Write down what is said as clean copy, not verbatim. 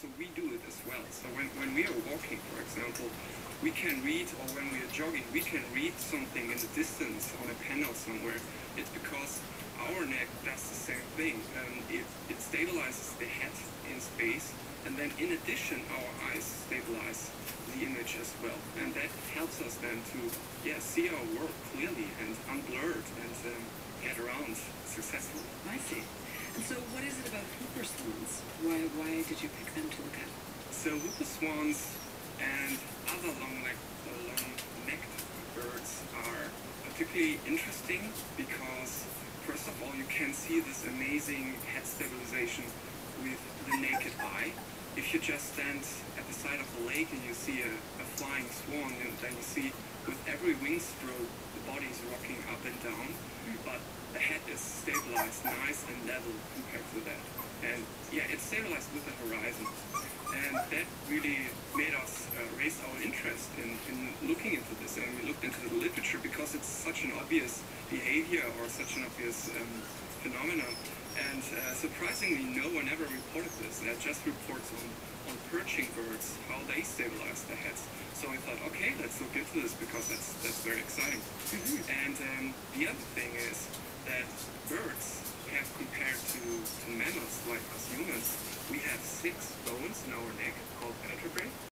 so we do it as well. So when we are walking, for example, we can read, or when we are jogging, we can read something in the distance on a panel somewhere. It's because our neck does the same thing. It stabilizes the head in space, and then in addition, our eyes stabilize the image as well. And that helps us then to see our work clearly and unblurred and get around successfully. I see. And so what is it about whooper swans? Why did you pick them to look at? So whooper swans and other long-necked birds are particularly interesting because, first of all, you can see this amazing head stabilization with the naked eye. If you just stand at the side of the lake and you see a flying swan, and then you see with every wing stroke the body is rocking up and down, but the head is stabilized nice and level compared to that. And it's stabilized with the horizon. And that really made us raise our interest in looking into this. And we looked into the literature because it's such an obvious behavior or such an obvious phenomenon. And surprisingly, no one ever reported this. That just reports on perching birds, how they stabilize their heads. So I thought, okay, let's look into this because that's very exciting. And the other thing is that birds have, compared to mammals like us humans, we have 6 bones in our neck called vertebrae.